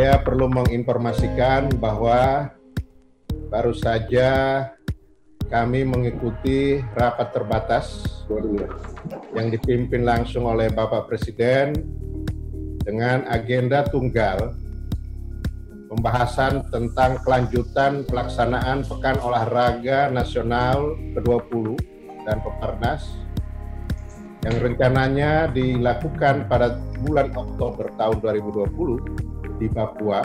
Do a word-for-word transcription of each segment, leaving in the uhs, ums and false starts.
Saya perlu menginformasikan bahwa baru saja kami mengikuti rapat terbatas yang dipimpin langsung oleh Bapak Presiden dengan agenda tunggal pembahasan tentang kelanjutan pelaksanaan Pekan Olahraga Nasional ke dua puluh dan Peparnas yang rencananya dilakukan pada bulan Oktober tahun dua ribu dua puluh di Papua.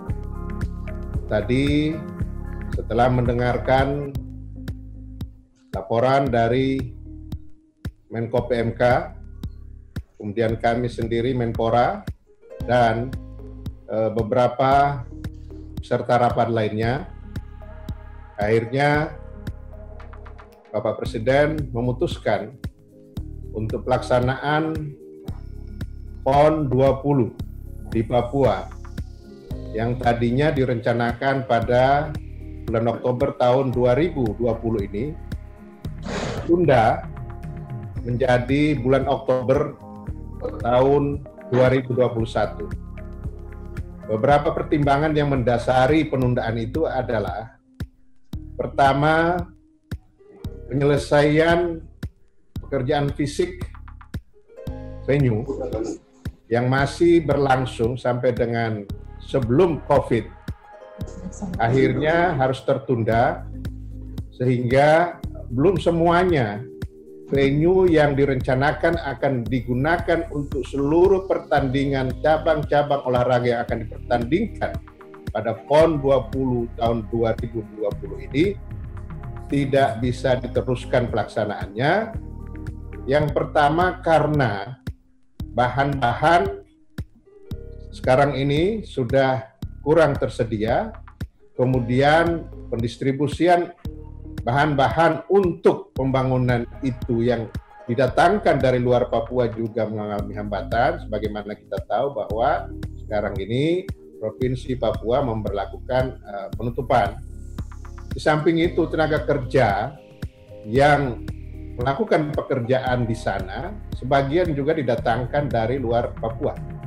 Tadi setelah mendengarkan laporan dari Menko P M K, kemudian kami sendiri Menpora, dan e, beberapa peserta rapat lainnya, akhirnya Bapak Presiden memutuskan untuk pelaksanaan PON dua puluh di Papua yang tadinya direncanakan pada bulan Oktober tahun dua ribu dua puluh ini tunda menjadi bulan Oktober tahun dua ribu dua puluh satu. Beberapa pertimbangan yang mendasari penundaan itu adalah: pertama, penyelesaian pekerjaan fisik venue yang masih berlangsung sampai dengan sebelum COVID akhirnya harus tertunda, sehingga belum semuanya venue yang direncanakan akan digunakan untuk seluruh pertandingan cabang-cabang olahraga yang akan dipertandingkan pada PON dua puluh tahun dua ribu dua puluh ini tidak bisa diteruskan pelaksanaannya. Yang pertama, karena bahan-bahan sekarang ini sudah kurang tersedia, kemudian pendistribusian bahan-bahan untuk pembangunan itu yang didatangkan dari luar Papua juga mengalami hambatan, sebagaimana kita tahu bahwa sekarang ini Provinsi Papua memberlakukan uh, penutupan. Di samping itu, tenaga kerja yang melakukan pekerjaan di sana sebagian juga didatangkan dari luar Papua.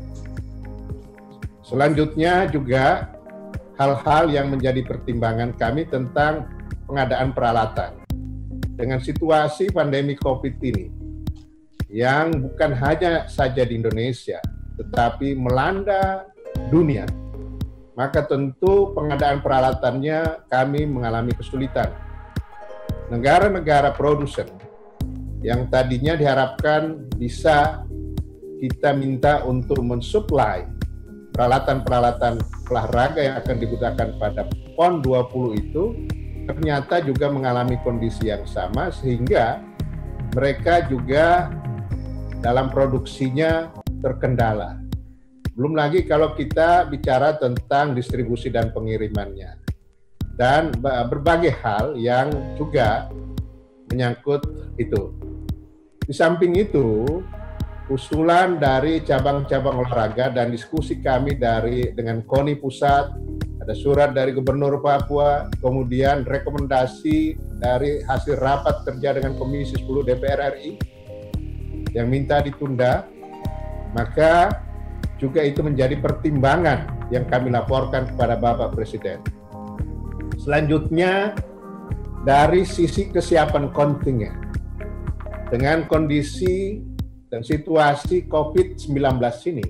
Selanjutnya juga hal-hal yang menjadi pertimbangan kami tentang pengadaan peralatan. Dengan situasi pandemi COVID ini, yang bukan hanya saja di Indonesia, tetapi melanda dunia, maka tentu pengadaan peralatannya kami mengalami kesulitan. Negara-negara produsen yang tadinya diharapkan bisa kita minta untuk mensuplai peralatan-peralatan olahraga yang akan digunakan pada PON dua puluh itu ternyata juga mengalami kondisi yang sama, sehingga mereka juga dalam produksinya terkendala. Belum lagi kalau kita bicara tentang distribusi dan pengirimannya, dan berbagai hal yang juga menyangkut itu. Di samping itu, usulan dari cabang-cabang olahraga dan diskusi kami dari dengan KONI Pusat, ada surat dari Gubernur Papua, kemudian rekomendasi dari hasil rapat kerja dengan Komisi sepuluh D P R R I yang minta ditunda, maka juga itu menjadi pertimbangan yang kami laporkan kepada Bapak Presiden. Selanjutnya, dari sisi kesiapan kontingen, dengan kondisi dan situasi COVID sembilan belas ini,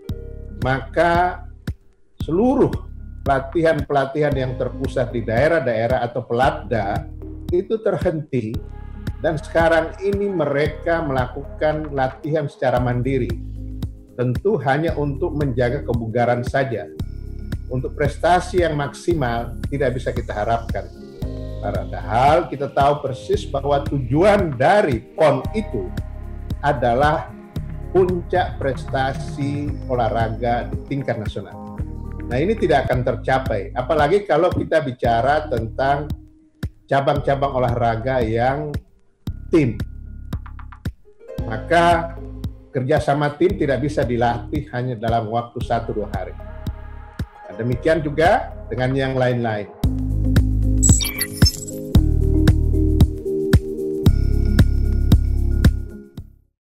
maka seluruh pelatihan-pelatihan yang terpusat di daerah-daerah atau pelatda itu terhenti, dan sekarang ini mereka melakukan latihan secara mandiri, tentu hanya untuk menjaga kebugaran saja. Untuk prestasi yang maksimal tidak bisa kita harapkan. Padahal kita tahu persis bahwa tujuan dari PON itu adalah puncak prestasi olahraga di tingkat nasional. Nah, ini tidak akan tercapai, apalagi kalau kita bicara tentang cabang-cabang olahraga yang tim. Maka kerjasama tim tidak bisa dilatih hanya dalam waktu satu dua hari. Nah, demikian juga dengan yang lain-lain.